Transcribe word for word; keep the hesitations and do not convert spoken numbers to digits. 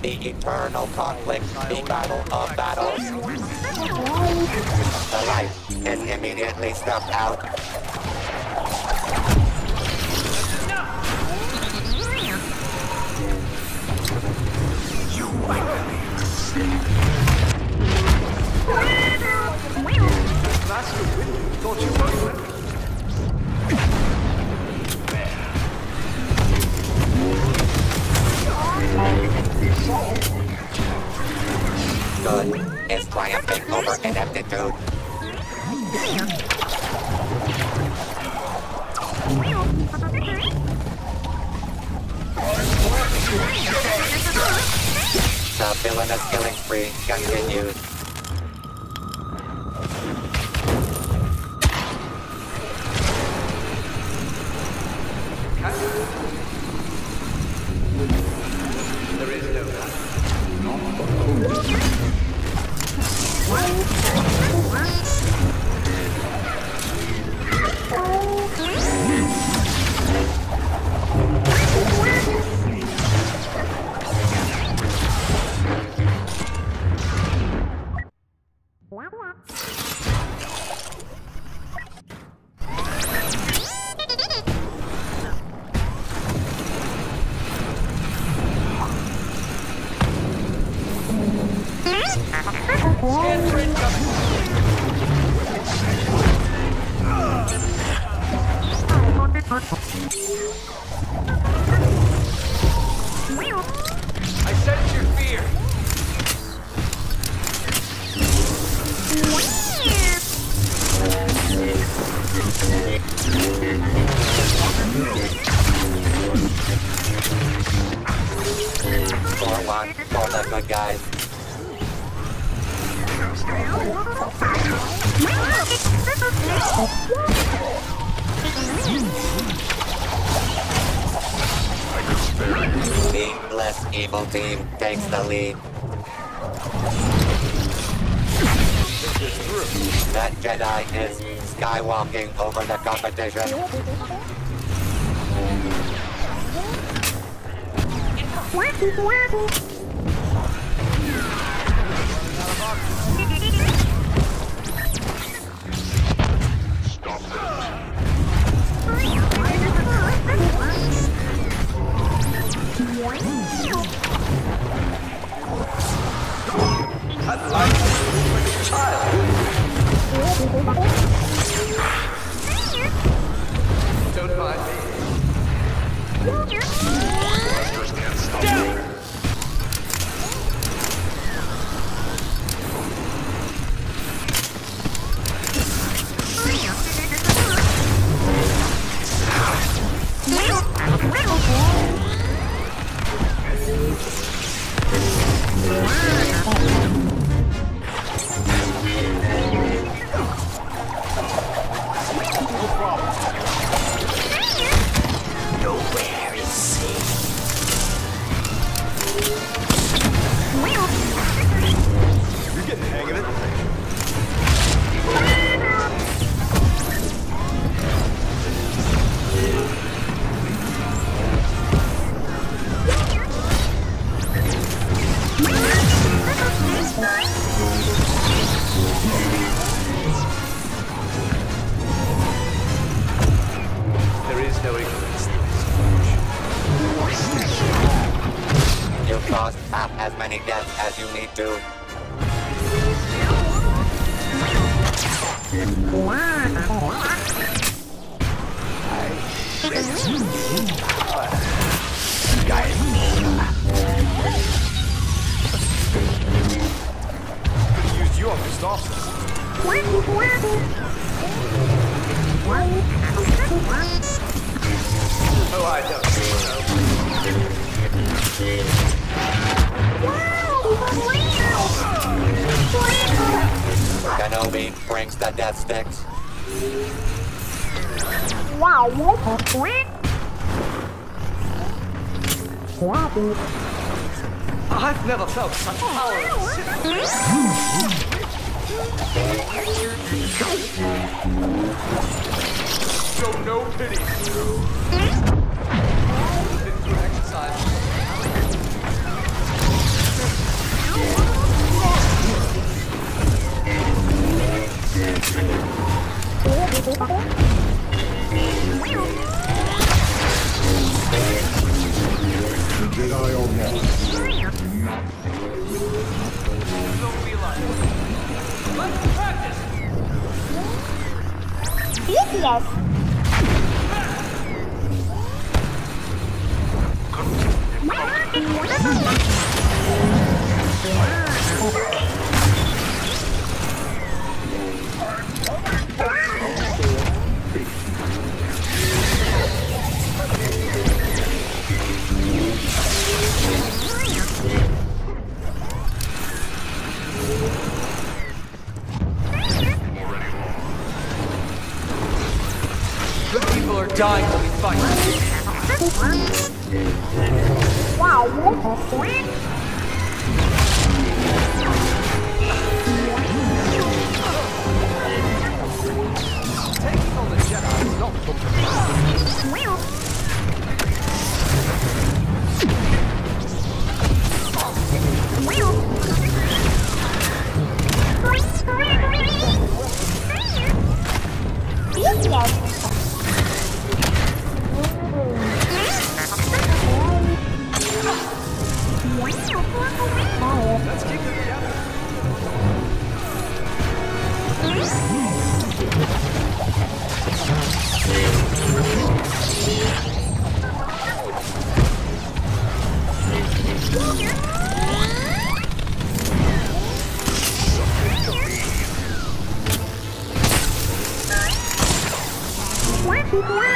The eternal conflict, the battle of battles. The light is immediately snuffed out. You Master Windu, thought you were Good is triumphing over ineptitude. The villainous killing spree continues. There is no path. I sense your fear. For one, for the good guys. The less evil team takes the lead. That Jedi is skywalking over the competition. Stop that. I'd like to be like a child. Don't mind me. Monsters can't stop me. Nowhere is safe. You're getting the hang of it. There is no ignorance. You caused half as many deaths as you need to. Could've used you on Gustavus. Oh, I don't Kenobi brings the death sticks. Wow. I've never felt such power. Show no pity. Didn't do an exercise. Don't be like. Let's practice. Yes. Good people are dying while we fight. Taking on the Jedi is not Let's keep it together. Wow.